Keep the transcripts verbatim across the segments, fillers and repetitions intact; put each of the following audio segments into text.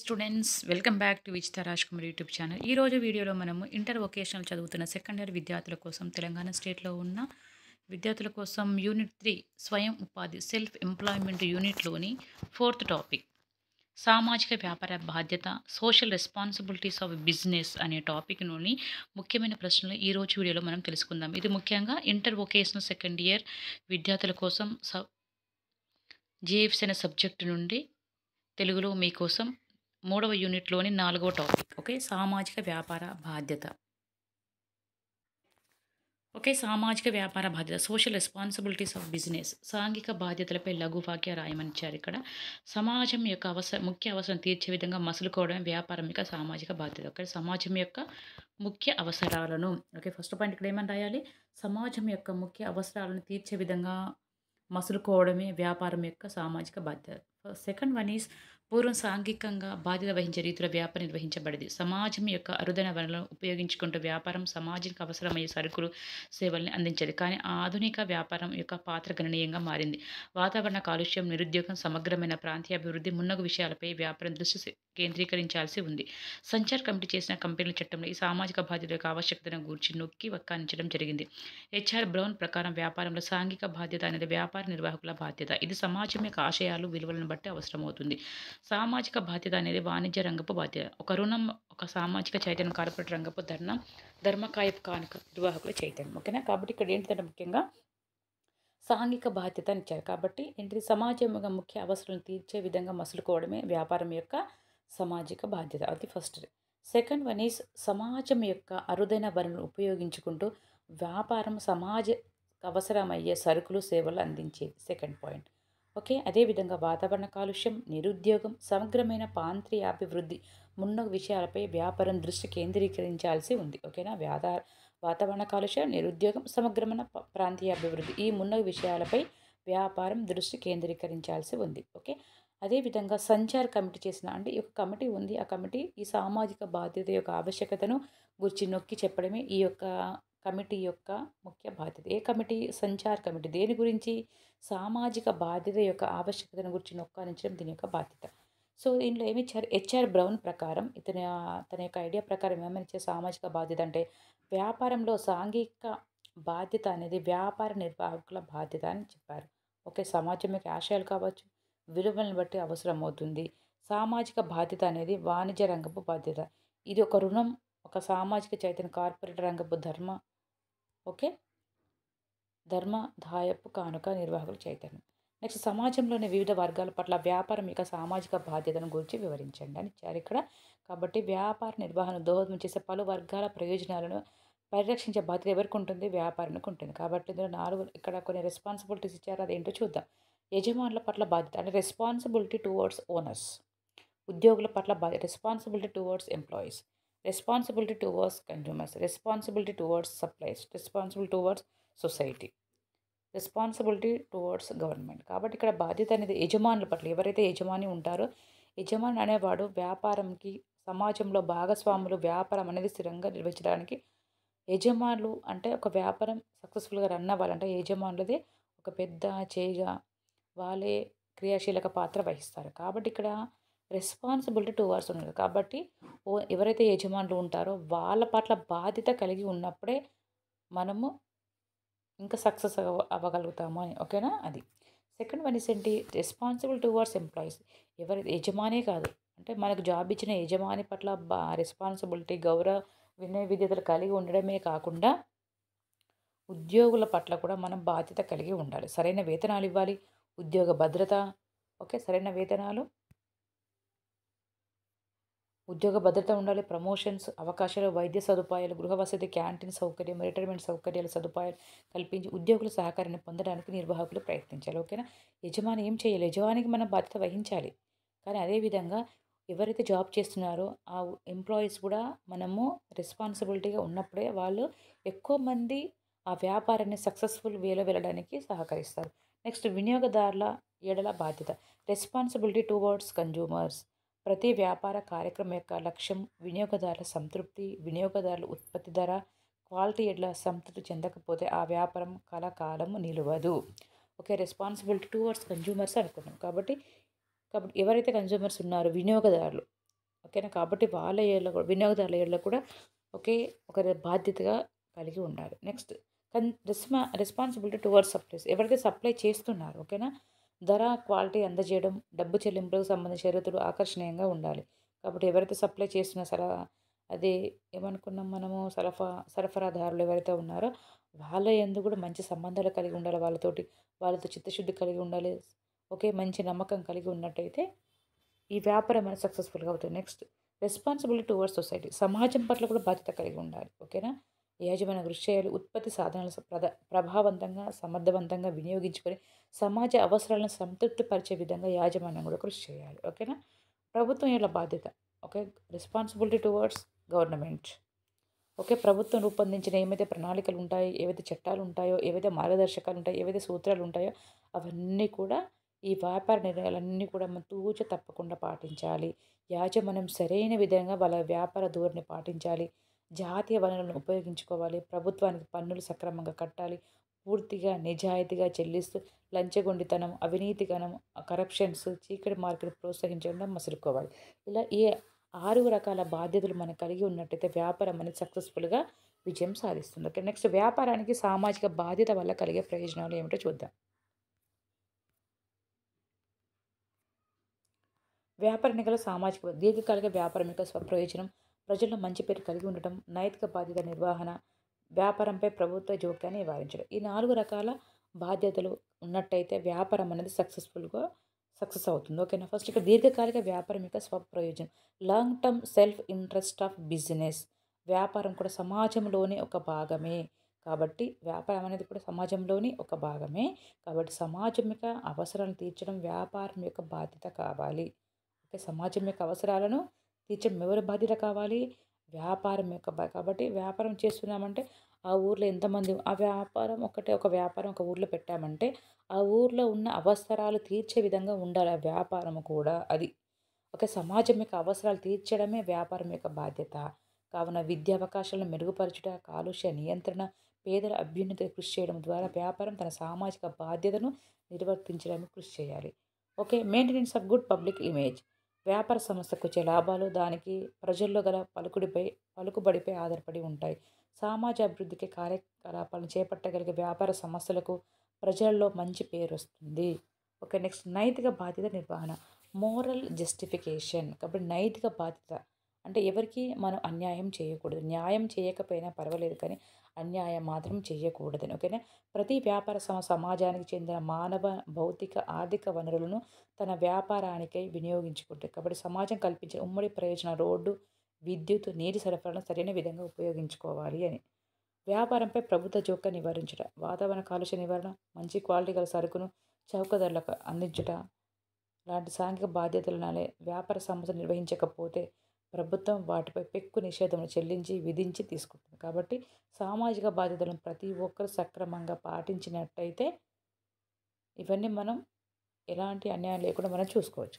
Students welcome back to Vichitha Raj Kumar YouTube channel. ఈ రోజు వీడియోలో మనము ఇంటర్ వొకేషనల్ చదువుతున్న సెకండ్ ఇయర్ విద్యార్థుల కోసం తెలంగాణ స్టేట్లో ఉన్న విద్యార్థుల కోసం యూనిట్ త్రీ స్వయం ఉపాధి సెల్ఫ్ ఎంప్లాయ్మెంట్ యూనిట్లోని ఫోర్త్ టాపిక్ సామాజిక వ్యాపార బాధ్యత సోషల్ రెస్పాన్సిబిలిటీస్ ఆఫ్ బిజినెస్ అనే టాపిక్లోని ముఖ్యమైన ప్రశ్నలు ఈ రోజు వీడియోలో మనం తెలుసుకుందాం. ఇది ముఖ్యంగా ఇంటర్ వొకేషనల్ సెకండ్ ఇయర్ విద్యార్థుల కోసం స జిఎఫ్సి అనే సబ్జెక్టు నుండి తెలుగులో మీకోసం మూడవ యూనిట్లోని నాలుగవ టాపిక్ ఓకే సామాజిక వ్యాపార బాధ్యత. ఓకే సామాజిక వ్యాపార బాధ్యత సోషల్ రెస్పాన్సిబిలిటీస్ ఆఫ్ బిజినెస్ సాంఘిక బాధ్యతలపై లఘు వాక్య రాయమనిచ్చారు. ఇక్కడ సమాజం యొక్క అవసరం ముఖ్య అవసరం తీర్చే విధంగా మసులుకోవడం వ్యాపారం యొక్క సామాజిక బాధ్యత. ఓకే సమాజం యొక్క ముఖ్య అవసరాలను ఓకే ఫస్ట్ పాయింట్ ఇక్కడ ఏమని రాయాలి, సమాజం యొక్క ముఖ్య అవసరాలను తీర్చే విధంగా మసులుకోవడమే వ్యాపారం యొక్క సామాజిక బాధ్యత. సెకండ్ వన్ ఈజ్ పూర్వం సాంఘికంగా బాధ్యత వహించే రీతిలో వ్యాపారం నిర్వహించబడింది. సమాజం యొక్క అరుదైన వనరులను ఉపయోగించుకుంటూ వ్యాపారం సమాజానికి అవసరమయ్యే సరుకులు సేవల్ని అందించేది. కానీ ఆధునిక వ్యాపారం యొక్క పాత్ర గణనీయంగా మారింది. వాతావరణ కాలుష్యం, నిరుద్యోగం, సమగ్రమైన ప్రాంతీయ అభివృద్ధి మున్నగు విషయాలపై వ్యాపారం దృష్టి కేంద్రీకరించాల్సి ఉంది. సంచార్ కమిటీ చేసిన కంపెనీల చట్టంలో ఈ సామాజిక బాధ్యత యొక్క ఆవశ్యకతను గూర్చి నొక్కి వక్కానించడం జరిగింది. హెచ్ఆర్ బ్రౌన్ ప్రకారం వ్యాపారంలో సాంఘిక బాధ్యత అనేది వ్యాపార నిర్వాహకుల బాధ్యత. ఇది సమాజం యొక్క ఆశయాలు విలువలను బట్టి అవసరమవుతుంది. సామాజిక బాధ్యత అనేది వాణిజ్య రంగపు బాధ్యత. ఒక రుణం ఒక సామాజిక చైతన్యం, కార్పొరేట్ రంగపు ధర్మ ధర్మకాయపు కానుక నిర్వాహకుల చైతన్యం. ఓకేనా, కాబట్టి ఇక్కడ ఏంటంటే ముఖ్యంగా సాంఘిక బాధ్యత అని ఇచ్చారు. కాబట్టి ఏంటిది సమాజం యొక్క ముఖ్య అవసరాలను తీర్చే విధంగా మసులుకోవడమే వ్యాపారం యొక్క సామాజిక బాధ్యత. అది ఫస్ట్. సెకండ్ వన్ ఈజ్ సమాజం యొక్క అరుదైన వనరులను ఉపయోగించుకుంటూ వ్యాపారం సమాజ అవసరమయ్యే సరుకులు సేవలు అందించేది. Second point. ఓకే అదేవిధంగా వాతావరణ కాలుష్యం, నిరుద్యోగం, సమగ్రమైన ప్రాంతీయ అభివృద్ధి మున్నగు విషయాలపై వ్యాపారం దృష్టి కేంద్రీకరించాల్సి ఉంది. ఓకేనా, వ్యాధా వాతావరణ కాలుష్యం, నిరుద్యోగం, సమగ్రమైన ప్రాంతీయ అభివృద్ధి ఈ మున్నగు విషయాలపై వ్యాపారం దృష్టి కేంద్రీకరించాల్సి ఉంది. ఓకే అదేవిధంగా సంచార్ కమిటీ చేసిన అంటే ఈ యొక్క కమిటీ ఉంది. ఆ కమిటీ ఈ సామాజిక బాధ్యత యొక్క ఆవశ్యకతను గురించి నొక్కి చెప్పడమే ఈ యొక్క కమిటీ యొక్క ముఖ్య బాధ్యత. ఏ కమిటీ? సంచార్ కమిటీ. దేని గురించి? సామాజిక బాధ్యత యొక్క ఆవశ్యకతను గురించి నొక్కానించడం దీని యొక్క బాధ్యత. సో దీంట్లో ఏమి ఇచ్చారు? హెచ్ఆర్ బ్రౌన్ ప్రకారం ఇతని తన యొక్క ఐడియా ప్రకారం ఏమని ఇచ్చే సామాజిక బాధ్యత అంటే వ్యాపారంలో సాంఘిక బాధ్యత అనేది వ్యాపార నిర్వాహకుల బాధ్యత అని చెప్పారు. ఓకే సమాజం యొక్క ఆశయాలు కావచ్చు, విలువలను బట్టి అవసరం అవుతుంది. సామాజిక బాధ్యత అనేది వాణిజ్య రంగపు బాధ్యత. ఇది ఒక రుణం ఒక సామాజిక చైతన్య, కార్పొరేట్ రంగపు ధర్మ ఓకే ధర్మదాయపు కానుక నిర్వాహకుల చైతన్యం. నెక్స్ట్ సమాజంలోని వివిధ వర్గాల పట్ల వ్యాపారం యొక్క సామాజిక బాధ్యతను గురించి వివరించండి అని ఇచ్చారు ఇక్కడ. కాబట్టి వ్యాపార నిర్వహణ దోహదం చేసే పలు వర్గాల ప్రయోజనాలను పరిరక్షించే బాధ్యత ఎవరికి ఉంటుంది? వ్యాపారానికి ఉంటుంది. కాబట్టి ఇందులో నాలుగు ఇక్కడ కొన్ని రెస్పాన్సిబిలిటీస్ ఇచ్చారు, అదేంటో చూద్దాం. యజమానుల పట్ల బాధ్యత అంటే రెస్పాన్సిబిలిటీ టువర్డ్స్ ఓనర్స్. ఉద్యోగుల పట్ల బాధ్యత responsibility towards employees. Responsibility towards consumers. Responsibility towards supplies. Responsibility towards society. Responsibility towards government. కాబట్టి ఇక్కడ బాధ్యత అనేది యజమానుల పట్ల, ఎవరైతే యజమాని ఉంటారో యజమాని అనేవాడు వ్యాపారంకి సమాజంలో భాగస్వాములు వ్యాపారం అనేది స్థిరంగా నిర్వహించడానికి యజమానులు అంటే ఒక వ్యాపారం సక్సెస్ఫుల్గా రన్ అవ్వాలంటే యజమానులదే ఒక పెద్ద చేయిగా వాళ్ళే క్రియాశీలక పాత్ర వహిస్తారు. కాబట్టి ఇక్కడ రెస్పాన్సిబిలిటీ టువర్డ్స్ ఉన్నారు. కాబట్టి ఓ ఎవరైతే యజమానులు ఉంటారో వాళ్ళ పట్ల బాధ్యత కలిగి ఉన్నప్పుడే మనము ఇంకా సక్సెస్ అవ అవ్వగలుగుతాము అని. ఓకేనా, అది. సెకండ్ వన్ ఇస్ ఏంటి? Responsible towards employees. ఎవరైతే యజమానే కాదు అంటే మనకు జాబ్ ఇచ్చిన యజమాని పట్ల బా రెస్పాన్సిబిలిటీ, గౌరవ, వినయ విధేయతలు కలిగి ఉండడమే కాకుండా ఉద్యోగుల పట్ల కూడా మనం బాధ్యత కలిగి ఉండాలి. సరైన వేతనాలు ఇవ్వాలి, ఉద్యోగ భద్రత ఓకే సరైన వేతనాలు, ఉద్యోగ భద్రత ఉండాలి, ప్రమోషన్స్, అవకాశాలు, వైద్య సదుపాయాలు, గృహ వసతి, క్యాంటీన్ సౌకర్యం, రిటైర్మెంట్ సౌకర్యాల సదుపాయాలు కల్పించి ఉద్యోగుల సహకారాన్ని పొందడానికి నిర్వాహకులు ప్రయత్నించాలి. ఓకేనా, యజమాని ఏం చేయాలి? యజమానికి మనం బాధ్యత వహించాలి. కానీ అదేవిధంగా ఎవరైతే జాబ్ చేస్తున్నారో ఆ ఎంప్లాయీస్ కూడా మనము రెస్పాన్సిబిలిటీగా ఉన్నప్పుడే వాళ్ళు ఎక్కువ మంది ఆ వ్యాపారాన్ని సక్సెస్ఫుల్ వేలో వెళ్ళడానికి సహకరిస్తారు. నెక్స్ట్ వినియోగదారుల ఏడల బాధ్యత రెస్పాన్సిబిలిటీ టువర్డ్స్ కన్జ్యూమర్స్. ప్రతి వ్యాపార కార్యక్రమం యొక్క లక్ష్యం వినియోగదారుల సంతృప్తి. వినియోగదారుల ఉత్పత్తి ధర, క్వాలిటీ ఎడ్ల సంతృప్తి చెందకపోతే ఆ వ్యాపారం కలకాలము నిలవదు. ఓకే రెస్పాన్సిబిలిటీ టువర్డ్స్ కన్జ్యూమర్స్ అనుకున్నాం. కాబట్టి కాబట్టి ఎవరైతే కన్జ్యూమర్స్ ఉన్నారో వినియోగదారులు ఓకేనా. కాబట్టి వాళ్ళ ఏళ్ళ కూడా వినియోగదారుల ఏళ్ళ కూడా ఒకే ఒక బాధ్యతగా కలిగి ఉండాలి. నెక్స్ట్ కన్ రెస్మా రెస్పాన్సిబిలిటీ టువర్డ్స్ సప్లైస్, ఎవరైతే సప్లై చేస్తున్నారో ఓకేనా, ధర, క్వాలిటీ అందజేయడం, డబ్బు చెల్లింపులకు సంబంధించిన షరతులు ఆకర్షణీయంగా ఉండాలి. కాబట్టి ఎవరైతే సప్లై చేస్తున్న సర అది ఏమనుకున్నాం మనము సరఫా సరఫరాదారులు ఎవరైతే ఉన్నారో వాళ్ళ యందు కూడా మంచి సంబంధాలు కలిగి ఉండాలి. వాళ్ళతోటి వాళ్ళతో చిత్తశుద్ధి కలిగి ఉండాలి. ఓకే, మంచి నమ్మకం కలిగి ఉన్నట్టయితే ఈ వ్యాపారం అనేది సక్సెస్ఫుల్గా అవుతుంది. నెక్స్ట్ రెస్పాన్సిబిలిటీ టువర్డ్స్ సొసైటీ, సమాజం పట్ల కూడా బాధ్యత కలిగి ఉండాలి. ఓకేనా. యాజమాన్య కృషి చేయాలి. ఉత్పత్తి సాధనాలు స- ప్రద ప్రభావవంతంగా సమర్థవంతంగా వినియోగించుకొని సమాజ అవసరాలను సంతృప్తి పరిచే విధంగా యాజమాన్యం కూడా కృషి చేయాలి. ఓకేనా. ప్రభుత్వం ఇలా బాధ్యత. Okay, responsibility towards government. Okay, ప్రభుత్వం రూపొందించిన ఏమైతే ప్రణాళికలు ఉంటాయో, ఏవైతే చట్టాలు ఉంటాయో, ఏవైతే మార్గదర్శకాలు ఉంటాయో, ఏవైతే సూత్రాలు ఉంటాయో అవన్నీ కూడా ఈ వ్యాపార నిర్ణయాలన్నీ కూడా మనం తూచ తప్పకుండా పాటించాలి. యాజమాన్యం సరైన విధంగా వాళ్ళ వ్యాపార ధోరణి పాటించాలి. జాతీయ వనరులను ఉపయోగించుకోవాలి. ప్రభుత్వానికి పన్నులు సక్రమంగా కట్టాలి. పూర్తిగా నిజాయితీగా చెల్లిస్తూ లంచగొండితనం, అవినీతిగనం, కరప్షన్స్, చీకటి మార్కెట్ ప్రోత్సహించడం మసులుకోవాలి. ఇలా ఈ ఆరు రకాల బాధ్యతలు మనం కలిగి ఉన్నట్టయితే వ్యాపారం అనేది సక్సెస్ఫుల్గా విజయం సాధిస్తుంది. ఓకే, నెక్స్ట్ వ్యాపారానికి సామాజిక బాధ్యత వల్ల కలిగే ప్రయోజనాలు ఏమిటో చూద్దాం. వ్యాపారానికి గల సామాజిక బా- దీర్ఘకాలిక వ్యాపారం యొక్క స్వప్రయోజనం, ప్రజల్లో మంచి పేరు కలిగి ఉండటం, నైతిక బాధ్యత నిర్వహణ, వ్యాపారంపై ప్రభుత్వ జోక్యాన్ని నివారించడం. ఈ నాలుగు రకాల బాధ్యతలు ఉన్నట్టయితే వ్యాపారం అనేది సక్సెస్ఫుల్గా సక్సెస్ అవుతుంది. ఓకేనా. ఫస్ట్ ఇక్కడ దీర్ఘకాలిక వ్యాపారం యొక్క స్వప్రయోజనం, long term self interest of business. వ్యాపారం కూడా సమాజంలోని ఒక భాగమే కాబట్టి వ్యాపారం అనేది కూడా సమాజంలోని ఒక భాగమే కాబట్టి సమాజం యొక్క అవసరాలను తీర్చడం వ్యాపారం యొక్క బాధ్యత కావాలి. ఓకే, సమాజం యొక్క అవసరాలను తీర్చడం ఎవరి బాధ్యత కావాలి? వ్యాపారం యొక్క బా కాబట్టి వ్యాపారం చేస్తున్నామంటే ఆ ఊర్లో ఎంతమంది ఆ వ్యాపారం ఒకటే ఒక వ్యాపారం ఒక ఊర్లో పెట్టామంటే ఆ ఊర్లో ఉన్న అవసరాలు తీర్చే విధంగా ఉండాలి ఆ వ్యాపారం కూడా. అది ఒక సమాజం యొక్క అవసరాలు తీర్చడమే వ్యాపారం యొక్క బాధ్యత. కావున విద్యా అవకాశాలను మెరుగుపరచుట, కాలుష్య నియంత్రణ, పేదల అభ్యున్నతికి కృషి చేయడం ద్వారా వ్యాపారం తన సామాజిక బాధ్యతను నిర్వర్తించడానికి కృషి చేయాలి. Okay, maintenance of good public image. వ్యాపార సంస్థకు వచ్చే లాభాలు దానికి ప్రజల్లో గల పలుకుడిపై పలుకుబడిపై ఆధారపడి ఉంటాయి. సమాజ అభివృద్ధికి కార్యకలాపాలను చేపట్టగలిగే వ్యాపార సంస్థలకు ప్రజల్లో మంచి పేరు వస్తుంది. ఓకే, నెక్స్ట్ నైతిక బాధ్యత నిర్వహణ, మోరల్ జస్టిఫికేషన్. కాబట్టి నైతిక బాధ్యత అంటే ఎవరికి మనం అన్యాయం చేయకూడదు, న్యాయం చేయకపోయినా పర్వాలేదు కానీ అన్యాయం మాత్రం చేయకూడదని. ఓకేనా. ప్రతి వ్యాపార సమ సమాజానికి చెందిన మానవ భౌతిక ఆర్థిక వనరులను తన వ్యాపారానికై వినియోగించుకుంటాయి. కాబట్టి సమాజం కల్పించిన ఉమ్మడి ప్రయోజన రోడ్డు, విద్యుత్, నీటి సరఫరాను సరైన విధంగా ఉపయోగించుకోవాలి అని. వ్యాపారంపై ప్రభుత్వ జోక్యం నివారించుట, వాతావరణ కాలుష్య నివారణ, మంచి క్వాలిటీ గల సరుకును చౌక ధరలకు అందించుట లాంటి సాంఘిక బాధ్యతలనాలే వ్యాపార సంస్థ నిర్వహించకపోతే ప్రభుత్వం వాటిపై పెక్కు నిషేధం చెల్లించి విధించి తీసుకుంటుంది. కాబట్టి సామాజిక బాధ్యతలను ప్రతి ఒక్కరు సక్రమంగా పాటించినట్టయితే ఇవన్నీ మనం ఎలాంటి అన్యాయం లేకుండా మనం చూసుకోవచ్చు.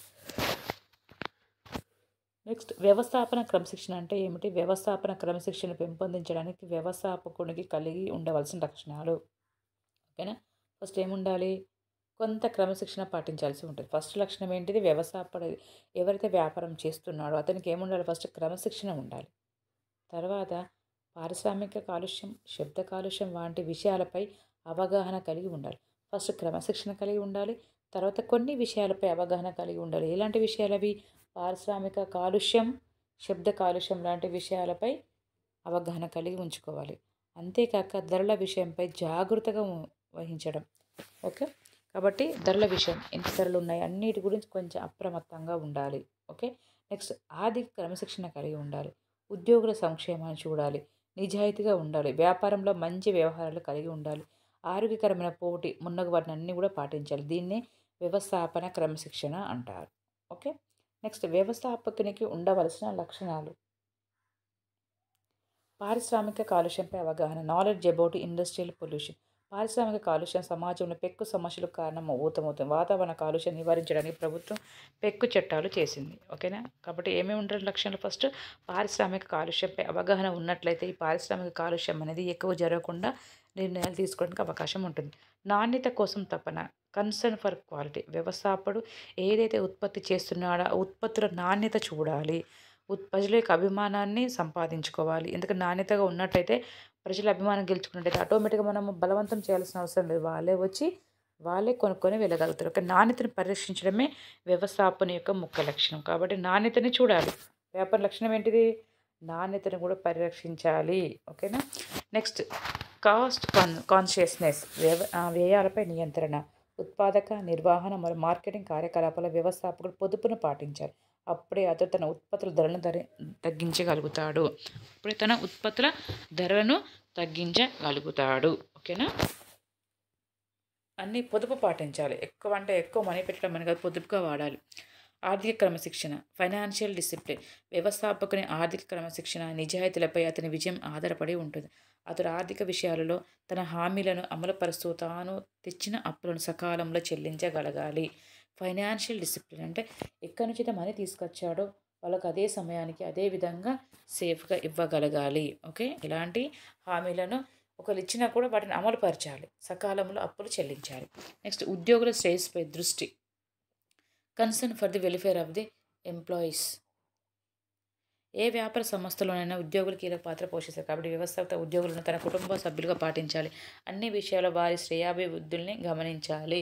నెక్స్ట్ వ్యవస్థాపన క్రమశిక్షణ అంటే ఏమిటి? వ్యవస్థాపన క్రమశిక్షణ పెంపొందించడానికి వ్యవస్థాపకునికి కలిగి ఉండవలసిన లక్షణాలు. ఓకేనా. ఫస్ట్ ఏముండాలి? కొంత క్రమశిక్షణ పాటించాల్సి ఉంటుంది. ఫస్ట్ లక్షణం ఏంటిది? వ్యవస్థాపన ఎవరైతే వ్యాపారం చేస్తున్నాడో అతనికి ఏముండాలి? ఫస్ట్ క్రమశిక్షణ ఉండాలి. తర్వాత పారిశ్రామిక కాలుష్యం, శబ్ద కాలుష్యం వంటి విషయాలపై అవగాహన కలిగి ఉండాలి. ఫస్ట్ క్రమశిక్షణ కలిగి ఉండాలి. తర్వాత కొన్ని విషయాలపై అవగాహన కలిగి ఉండాలి. ఎలాంటి విషయాలు అవి? పారిశ్రామిక కాలుష్యం, శబ్ద కాలుష్యం లాంటి విషయాలపై అవగాహన కలిగి ఉంచుకోవాలి. అంతేకాక ధరల విషయంపై జాగ్రత్తగా ఉ- వహించడం. ఓకే, కాబట్టి ధరల విషయం ఎంత ధరలు ఉన్నాయి అన్నిటి గురించి కొంచెం అప్రమత్తంగా ఉండాలి. ఓకే, నెక్స్ట్ ఆర్థిక క్రమశిక్షణ కలిగి ఉండాలి. ఉద్యోగుల సంక్షేమాన్ని చూడాలి. నిజాయితీగా ఉండాలి. వ్యాపారంలో మంచి వ్యవహారాలు కలిగి ఉండాలి. ఆరోగ్యకరమైన పోటీ మున్నగు వాటిని అన్నీ కూడా పాటించాలి. దీన్నే వ్యవస్థాపన క్రమశిక్షణ అంటారు. ఓకే, నెక్స్ట్ వ్యవస్థాపకునికి ఉండవలసిన లక్షణాలు. పారిశ్రామిక కాలుష్యంపై అవగాహన, నాలెడ్జ్ అబౌట్ ఇండస్ట్రియల్ పొల్యూషన్. పారిశ్రామిక కాలుష్యం సమాజంలో పెక్కు సమస్యలకు కారణం అవుతమవుతుంది. వాతావరణ కాలుష్యం నివారించడానికి ప్రభుత్వం పెక్కు చట్టాలు చేసింది. ఓకేనా. కాబట్టి ఏమేమి ఉంటారు లక్షణాలు? ఫస్ట్ పారిశ్రామిక కాలుష్యంపై అవగాహన ఉన్నట్లయితే ఈ పారిశ్రామిక కాలుష్యం అనేది ఎక్కువ జరగకుండా నిర్ణయాలు తీసుకోవడానికి అవకాశం ఉంటుంది. నాణ్యత కోసం తపన, కన్సర్న్ ఫర్ క్వాలిటీ. వ్యవస్థాపకుడు ఏదైతే ఉత్పత్తి చేస్తున్నాడో ఆ ఉత్పత్తుల నాణ్యత చూడాలి. ఉత్ ప్రజల యొక్క అభిమానాన్ని సంపాదించుకోవాలి. ఎందుకంటే నాణ్యతగా ఉన్నట్టయితే ప్రజల అభిమానం గెలుచుకున్నట్టయితే ఆటోమేటిక్‌గా మనము బలవంతం చేయాల్సిన అవసరం లేదు. వాళ్ళే వచ్చి వాళ్ళే కొనుక్కొని వెళ్ళగలుగుతారు. ఒక నాణ్యతను పరిరక్షించడమే వ్యవస్థాపన యొక్క ముఖ్య లక్షణం. కాబట్టి నాణ్యతని చూడాలి. వ్యాపార లక్షణం ఏంటిది? నాణ్యతను కూడా పరిరక్షించాలి. ఓకేనా? నెక్స్ట్ కాస్ట్ కాన్ కాన్షియస్‌నెస్ వ్యవ ఆహ్, వ్యయాలపై నియంత్రణ. ఉత్పాదక, నిర్వహణ మరియు మార్కెటింగ్ కార్యకలాపాల వ్యవస్థాపకుడు పొదుపును పాటించాలి. అప్పుడే అతడు తన ఉత్పత్తుల ధరలను ధర తగ్గించగలుగుతాడు. అప్పుడే తన ఉత్పత్తుల ధరలను తగ్గించగలుగుతాడు. ఓకేనా? అన్నీ పొదుపు పాటించాలి. ఎక్కువ అంటే ఎక్కువ మనీ పెట్టడం అని కాదు, పొదుపుగా వాడాలి. ఆర్థిక క్రమశిక్షణ ఫైనాన్షియల్ డిసిప్లిన్ వ్యవస్థాపకుని ఆర్థిక క్రమశిక్షణ నిజాయితీలపై అతని విజయం ఆధారపడి ఉంటుంది. అతడు ఆర్థిక విషయాలలో తన హామీలను అమలుపరుస్తూ తాను తెచ్చిన అప్పులను సకాలంలో చెల్లించగలగాలి. ఫైనాన్షియల్ డిసిప్లిన్ అంటే ఎక్కడి నుంచి అయితే మనీ తీసుకొచ్చాడో వాళ్ళకి అదే సమయానికి అదే విధంగా సేఫ్గా ఇవ్వగలగాలి. ఓకే, ఇలాంటి హామీలను ఒకరు ఇచ్చినా కూడా వాటిని అమలుపరచాలి. సకాలంలో అప్పులు చెల్లించాలి. నెక్స్ట్ ఉద్యోగుల శ్రేయస్సుపై దృష్టి concern for the welfare of the employees. ఏ వ్యాపార సంస్థలోనైనా ఉద్యోగులు కీలక పాత్ర పోషిస్తారు. కాబట్టి వ్యవస్థాపక ఉద్యోగులను తన కుటుంబ సభ్యులుగా పాటించాలి. అన్ని విషయాల్లో వారి శ్రేయాభివృద్ధుల్ని గమనించాలి.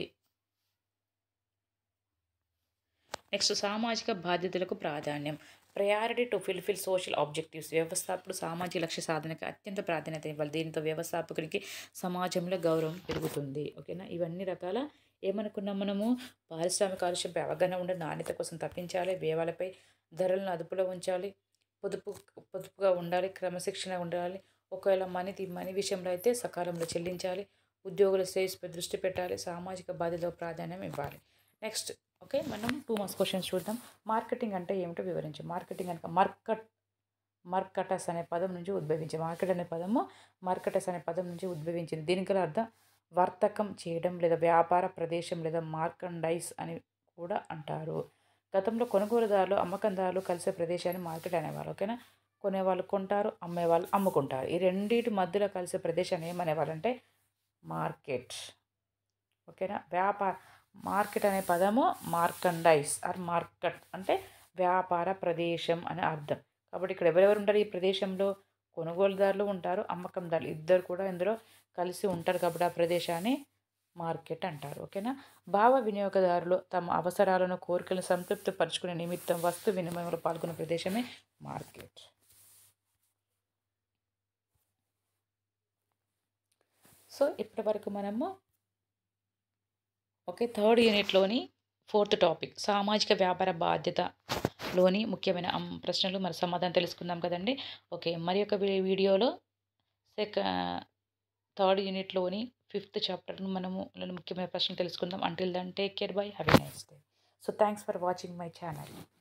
నెక్స్ట్ సామాజిక బాధ్యతలకు ప్రాధాన్యం priority to fulfil social objectives. వ్యవస్థాపకుడు సామాజిక లక్ష్య సాధనకు అత్యంత ప్రాధాన్యత ఇవ్వాలి. దీంతో వ్యవస్థాపకునికి సమాజంలో గౌరవం పెరుగుతుంది. ఓకేనా? ఇవన్నీ రకాల ఏమనుకున్నాం మనము? పారిశ్రామిక కాలుష్యంపై అవగాహన ఉండే నాణ్యత కోసం తప్పించాలి. వ్యయాలపై ధరలను అదుపులో ఉంచాలి. పొదుపు పొదుపుగా ఉండాలి. క్రమశిక్షణ ఉండాలి. ఒకవేళ మనీ మనీ విషయంలో అయితే సకాలంలో చెల్లించాలి. ఉద్యోగుల శ్రేయస్సుపై దృష్టి పెట్టాలి. సామాజిక బాధ్యతకు ప్రాధాన్యం ఇవ్వాలి. నెక్స్ట్ ఓకే, మనం టూ మార్క్స్ క్వశ్చన్స్ చూద్దాం. మార్కెటింగ్ అంటే ఏమిటో వివరించు. మార్కెటింగ్ అనక మర్కట్ మర్కటస్ అనే పదం నుంచి ఉద్భవించింది. మార్కెట్ అనే పదము మర్కటస్ అనే పదం నుంచి ఉద్భవించింది. దీనికి గల అర్థం వర్తకం చేయడం లేదా వ్యాపార ప్రదేశం లేదా మార్కండైజ్ అని కూడా అంటారు. గతంలో కొనుగోలుదారులు అమ్మకందారులు కలిసే ప్రదేశాన్ని మార్కెట్ అనేవారు. ఓకేనా? కొనేవాళ్ళు కొంటారు, అమ్మేవాళ్ళు అమ్ముకుంటారు. ఈ రెండింటి మధ్యలో కలిసే ప్రదేశాన్ని ఏమనేవారంటే మార్కెట్. ఓకేనా? వ్యాపార మార్కెట్ అనే పదము మార్కండైజ్ ఆర్ మార్కెట్ అంటే వ్యాపార ప్రదేశం అని అర్థం. కాబట్టి ఇక్కడ ఎవరెవరు ఉంటారు ఈ ప్రదేశంలో? కొనుగోలుదారులు ఉంటారు, అమ్మకందారులు ఇద్దరు కూడా ఇందులో కలిసి ఉంటారు. కాబట్టి ఆ ప్రదేశాన్ని మార్కెట్ అంటారు. ఓకేనా? భావ వినియోగదారులు తమ అవసరాలను కోరికలను సంతృప్తి పరుచుకునే నిమిత్తం వస్తు వినిమయంలో పాల్గొనే ప్రదేశమే మార్కెట్. సో ఇప్పటి వరకు మనము ఓకే థర్డ్ యూనిట్లోని ఫోర్త్ టాపిక్ సామాజిక వ్యాపార బాధ్యతలోని ముఖ్యమైన ప్రశ్నలు మరి సమాధానం తెలుసుకుందాం కదండి. ఓకే, మరి ఒక వీడియోలో సెక థర్డ్ యూనిట్లోని ఫిఫ్త్ చాప్టర్ను మనము ముఖ్యమైన ప్రశ్నలు తెలుసుకుందాం. Until then take care, bye, have a nice day. So thanks for watching my channel.